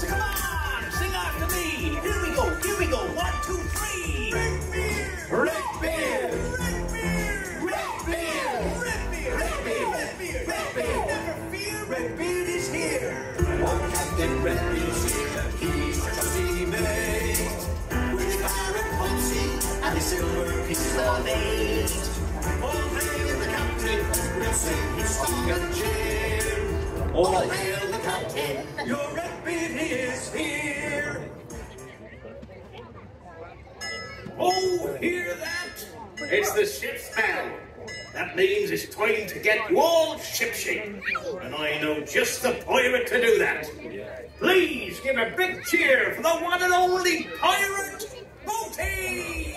So come on, sing after me. Here we go, here we go. 1, 2, 3. Redbeard! Redbeard! Redbeard! Redbeard! Redbeard! Redbeard! Redbeard! Never fear, Redbeard is here. Oh, Captain Redbeard's here. He's a trusty mate. With his pirate policy and his silver pieces of eight. All hail the captain, we'll sing his song and cheer. All hail the captain, your Redbeard is here. Oh, hear that? It's the ship's bell. That means it's time to get you all shipshape. And I know just the pirate to do that. Please give a big cheer for the one and only pirate, Boaty!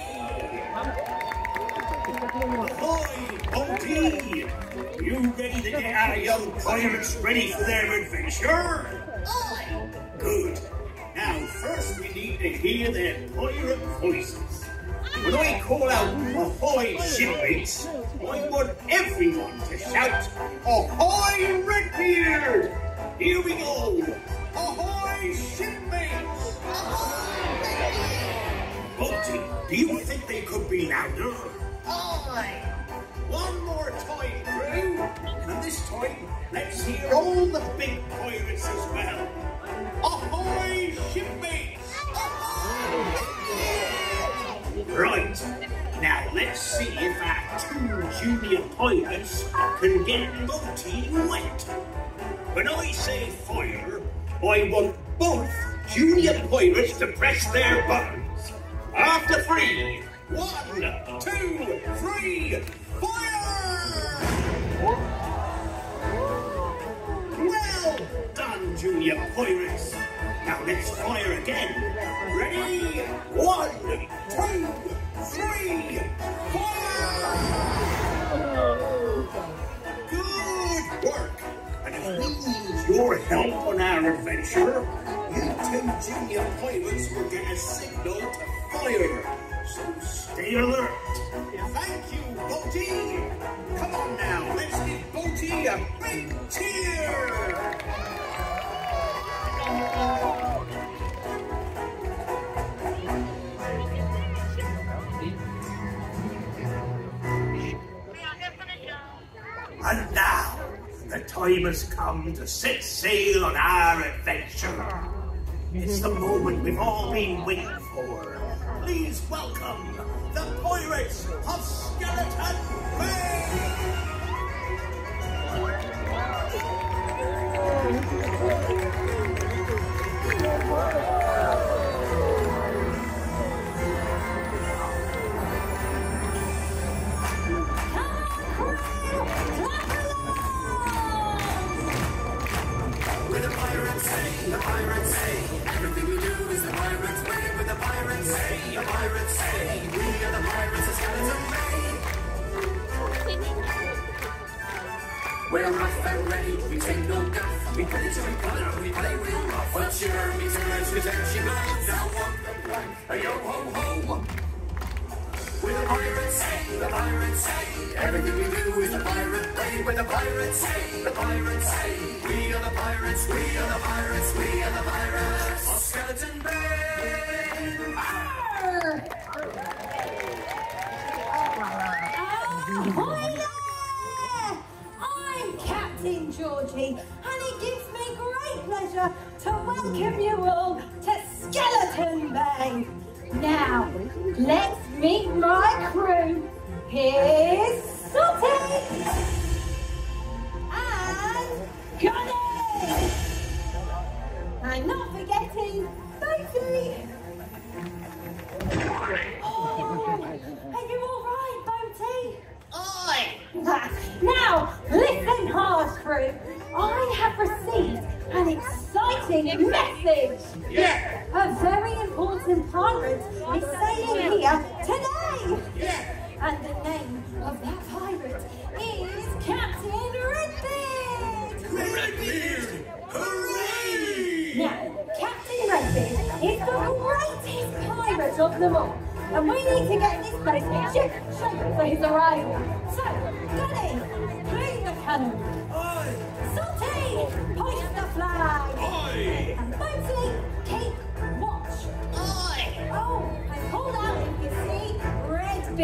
Ahoy, Boaty! You ready to get our young pirates ready for their adventure? Aye! Good. Now, first we need to hear their pirate voices. When I call out, ahoy, shipmates, I want everyone to shout, ahoy, Redbeard! Here we go! Ahoy, shipmates! Ahoy, Redbeard! Boaty, do you think they could be louder? Aye! One more time, crew! And this time, let's hear all the big pirates as well. Ahoy, shipmates! Ahoy, Redbeard! Right, now let's see if our 2 junior pirates can get Boaty wet. When I say fire, I want both junior pirates to press their buttons. After 3, 1, 2, 3, fire! Well done, junior pirates. Now let's fire again. Ready? 1, 2, 3, fire! Good work. And if we need your help on our adventure, you 2 junior pirates will get a signal to fire. So stay alert. Thank you, Boaty. Come on now, let's give Boaty a big cheer. And now, the time has come to set sail on our adventure. It's the moment we've all been waiting for. Please welcome the Pirates of Skeleton Bay! The pirates say, everything we do is the pirates' way. With the pirates say, we are the pirates of Skeleton Bay. We're rough and ready, we take no guff. We play to color, we play real rough. What's your army turns, we take she blows. Now walk the plank, yo ho ho. With the pirates say, everything we do is the pirate way. With the pirates say, we are the pirates, we are the pirates, we are the pirates of Skeleton Bay. Ahoy there! I'm Captain Georgie, and it gives me great pleasure to welcome you all to Skeleton Bay. Now, let's meet my crew. Here's Sooty and Gunny, and not forgetting Boaty. Oh, are you all right, Boaty? Aye! Now, listen hard, crew. I have received an exciting message. Yeah! A very important pirate is sailing here today. Yeah! And the name of that pirate is Captain Redbeard. Redbeard! Hooray! Now, Captain Redbeard is the greatest pirate of them all. And we need to get this place ship shape for his arrival. So, Gunny, clean the cannon. Aye! Sooty, hoist the flag. Aye! And Boaty,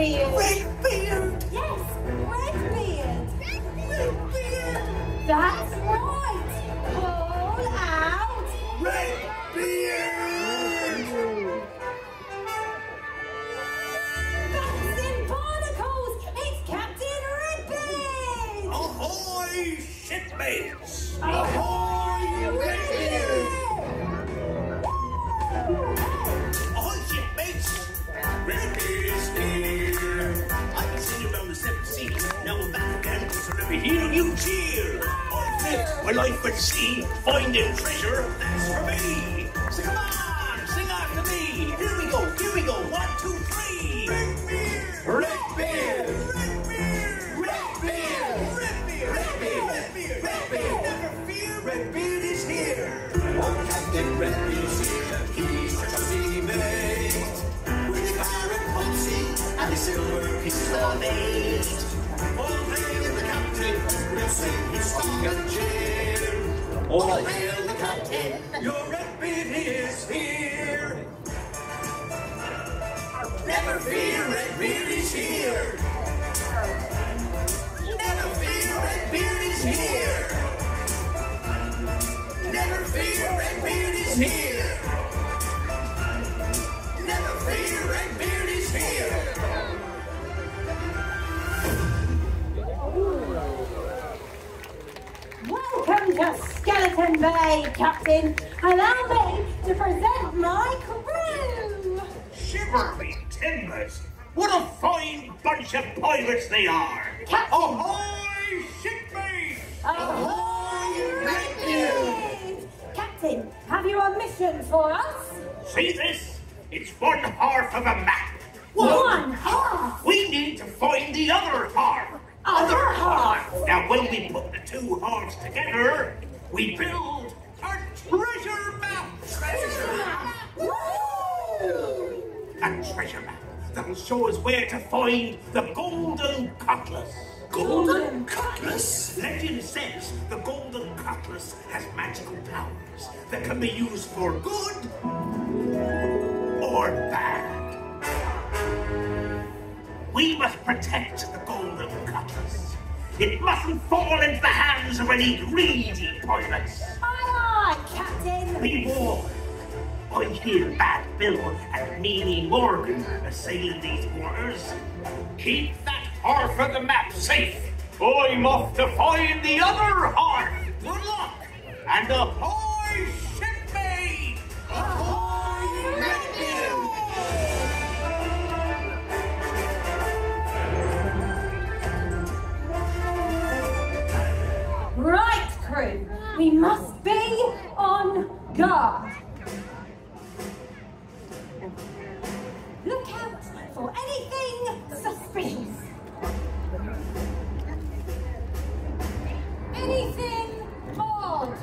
Redbeard. Redbeard! Yes, Redbeard. Redbeard! That's right. Call out. Redbeard! Bouncing barnacles. It's Captain Redbeard. Ahoy, shipmates! Ahoy, Redbeard. Ahoy, shipmates! Redbeard is here! I've been sitting around the seven seas. Now we're back again, so let me hear you cheer! I've lived my life at sea, finding treasure, that's for me! So come on, sing after me! Here we go, 1, 2, 3! Redbeard! Redbeard! Redbeard! Redbeard! Redbeard! Redbeard! Redbeard! Never fear, Redbeard is here! Oh, Captain Redbeard is here, he's a trusty mate. With Baron Ponzi and his silver pistol mate. All hail the captain, we'll sing his song and cheer. All hail the captain, Your Redbeard is here! never fear, Redbeard is here. Never fear, Redbeard is here. Never fear, Redbeard is here. Never fear, Redbeard is here. Welcome to Skeleton Bay, Captain. Allow me to present my crew. Shiver me timbers! What a fine bunch of pirates they are! Captain. Ahoy, shipmates! Ahoy, Redbeard! Captain, have you a mission for us? See this? It's one half of a map. One half. We need to find the other half. Other half. Now, when we put the two halves together, we build a treasure map. Treasure map. Woo! A treasure map that'll show us where to find the Golden Cutlass. Golden Cutlass? Legend says the Golden Cutlass has magical powers that can be used for good or bad. We must protect the Golden Cutlass. It mustn't fall into the hands of any greedy pirates. Aye, aye, Captain. Be warned. I hear Bad Bill and Meanie Morgan are sailing these waters. Keep that half of the map safe. I'm off to find the other half. Good luck. And ahoy, shipmate! Ahoy, Redbeard! Right, crew. We must be on guard. Look out for anything suspicious. Anything odd.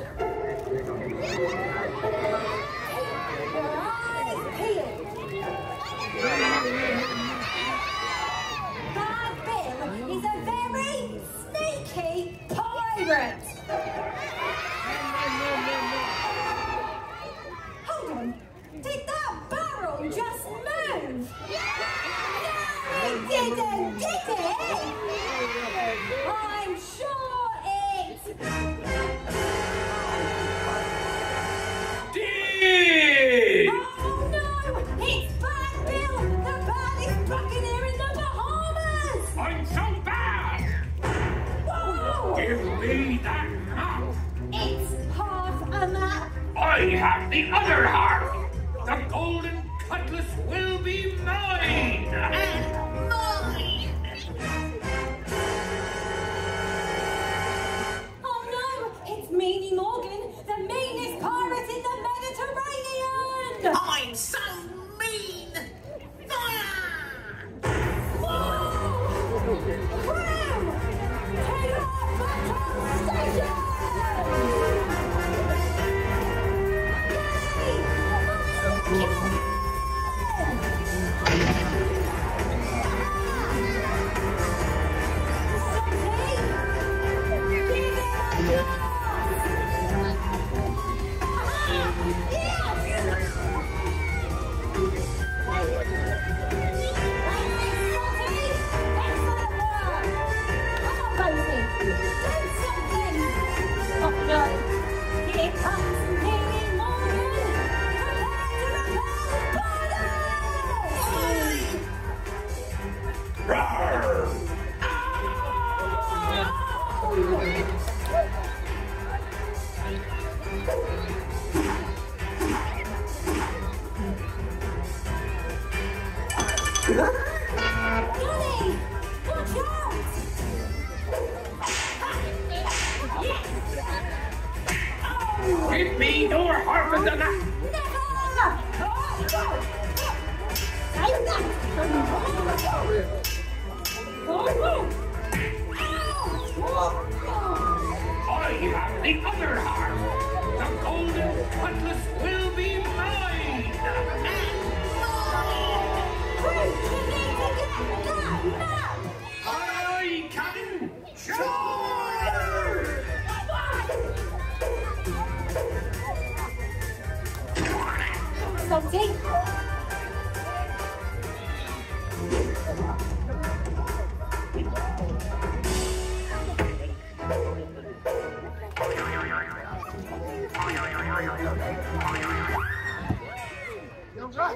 Keep your eyes peeled. Bad Bill is a very sneaky pirate. Hold on. Did that barrel just move? No, it didn't, did it? I'm sure it Did! Oh no! It's Bad Bill, the baddest buccaneer in the Bahamas! I'm so bad! Whoa! Give me that map! It's half a map. I have the other half! The Golden Cutlass will be mine! And mine! Oh no! It's Meanie Morgan, the meanest pirate in the Mediterranean! I'm so mean! Fire! Whoa! Crew! Take off battle station! Yes! Johnny! Watch out! Give me your half of the knife. I have the other half. The Golden Cutlass will be mine. I can charge! Something. You're right.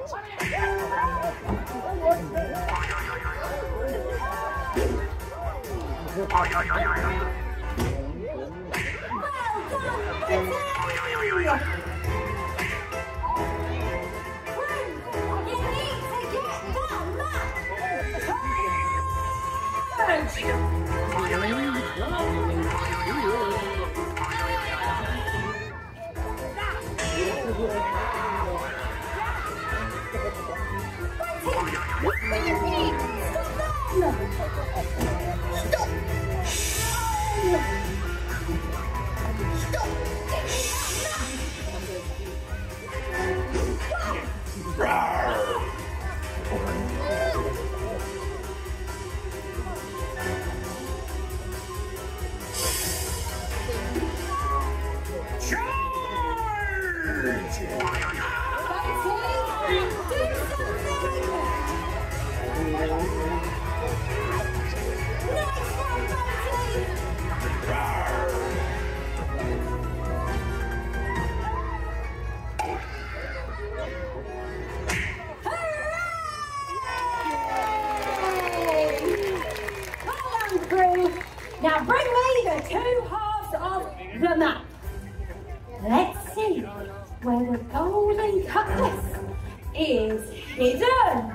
Now bring me the two halves of the map. Let's see where the Golden Cutlass is hidden.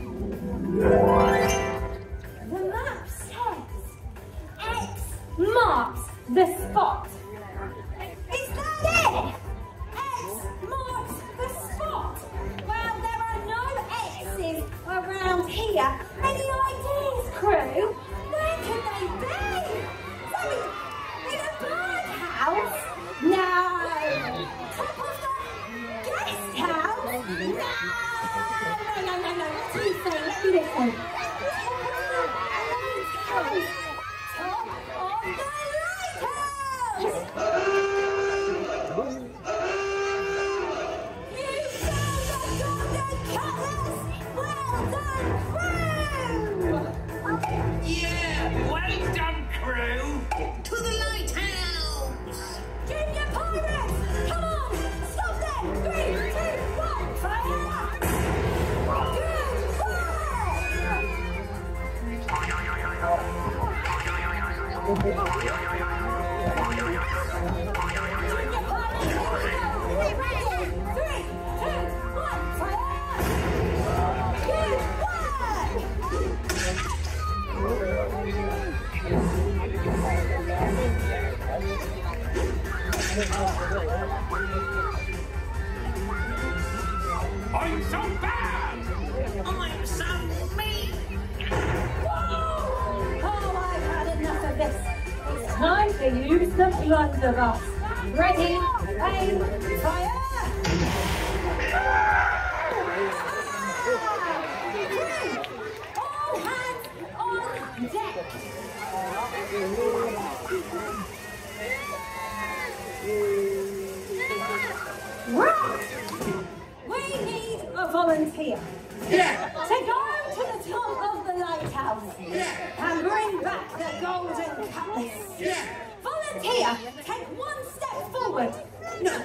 The map says X marks the spot. Is that it? X marks the spot. Well, there are no X's around here. Any ideas, crew? Where could they be? In a birdhouse? No. Top of the guest house? No. What do you say? Let me listen. Top of the lighthouse! You found the Golden Cutlass! Well done, crew! Yeah, well done, crew. To the lighthouse. Junior pirates! Come on! Stop them! 3, 2, 1, fire! Good I'm so bad. I'm so mean. Oh, I've had enough of this. It's time to use the blunderbuss. Ready, aim, fire! All hands on deck. We need a volunteer. Yeah. To go to the top of the lighthouse. And bring back the Golden Cutlass. Volunteer, take one step forward. No.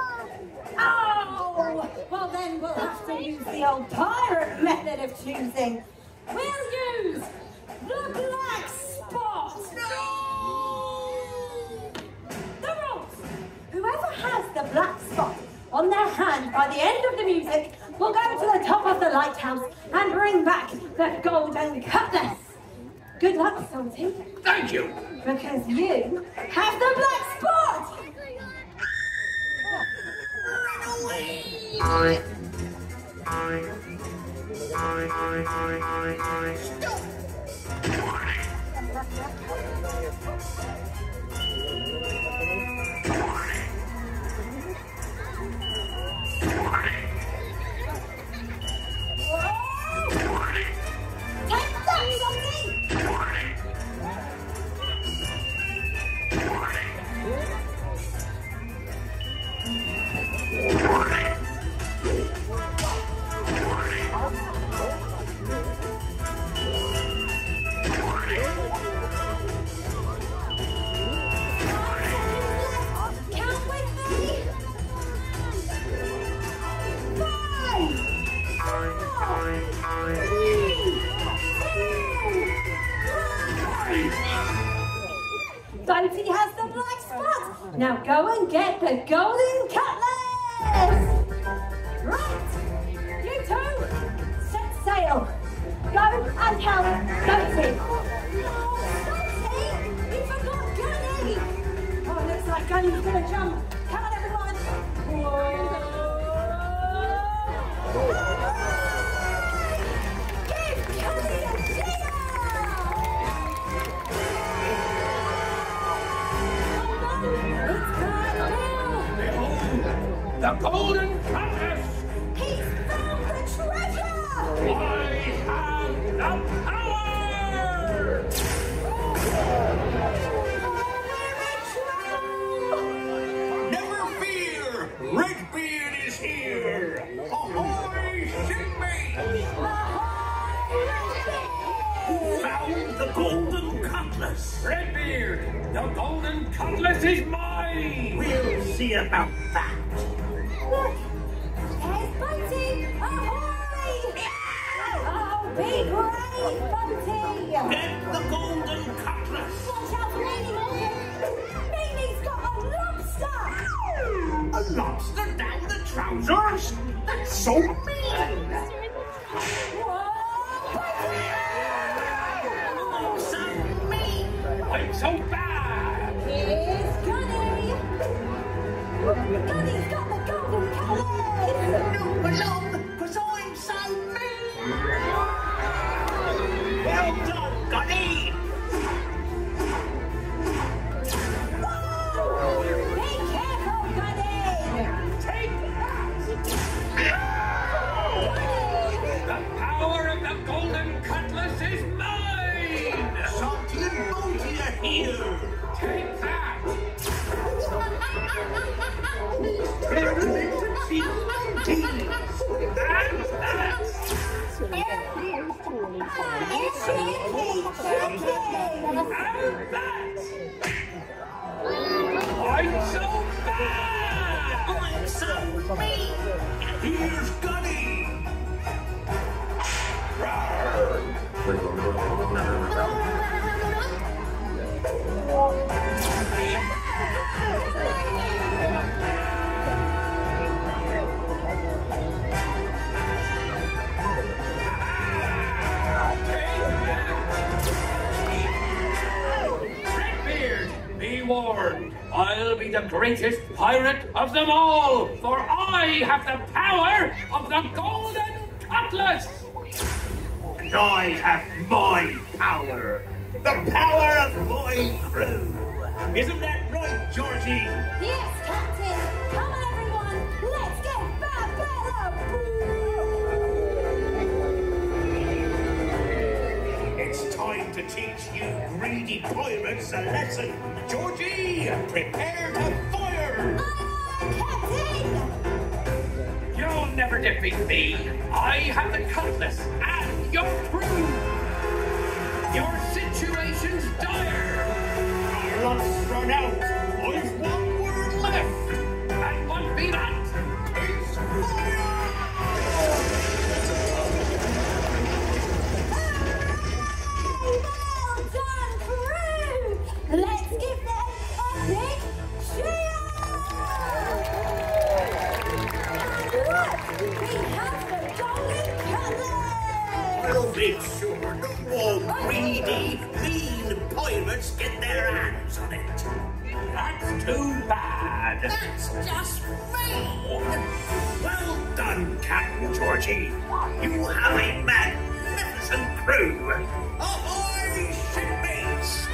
Oh! Well then we'll have to use the old pirate method of choosing. We'll use the black spot. No. The rules. Whoever has the black spot on their hand by the end of the music will go to the top of the lighthouse and bring back the Golden Cutlass. Good luck, Salty. Thank you. Because you have the black spot. Run away. Stop. Boaty has the black spot. Now go and get the Golden Cutlass. Right, you two, set sail. Go and tell Boaty. Boaty, you forgot Gunny. Oh, looks like Gunny's gonna jump. Come on, everyone. Whoa. Give Gunny a cheer. The Golden Cutlass! He's found the treasure! I have the power! Never fear! Redbeard is here! Ahoy, shipmates! Found the Golden Cutlass! Redbeard, the Golden Cutlass is mine! We'll see about that! Look! There's Boaty! Ahoy! Oh, be brave, Boaty! Get the Golden Cutlass! Watch out for Amy Morgan! Amy's got a lobster! A lobster down the trousers? That's so mean! Whoa! Oh, so mean! I'm so bad! Here's Gunny! Gunny's got the Golden Cutlass! No, alone, because I'm so mean! Well done, Gunny! Whoa! Be careful, Gunny! Take that! The power of the Golden Cutlass is mine! Salty and Boaty are here! Take that! I'm so bad! I'm so mean! Here's Gunny! Redbeard, be warned. I'll be the greatest pirate of them all, for I have the power of the Golden Cutlass. And I have my power, the power of my crew. Isn't that right, Georgie? Yes, Captain! Come on, everyone! Let's get It's time to teach you greedy pirates a lesson. Georgie, prepare to fire! Captain! You'll never defeat me. I have the Cutlass and your crew. Your situation's dire. Our luck's run out. I've one word left. And what be that? It's fire! Well done, crew! Let's give them a big cheer! And look, we have I'll make sure no more greedy, mean pirates get their hands on it. That's too bad. That's just mean. Well done, Captain Georgie. You have a magnificent crew. Ahoy, shipmates!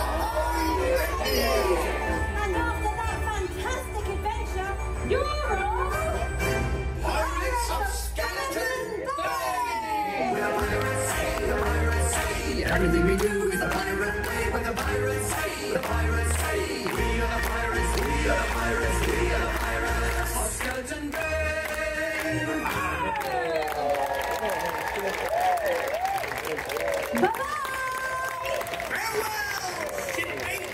And after that fantastic adventure, you're on Pirates of Skeleton Bay! We're pirates, the pirates say. Everything we do is the pirate way. When the pirates say, the pirates say. We are the pirates, we are the pirates, we are the pirates of Skeleton Bay. Bye-bye! Farewell, shipmates!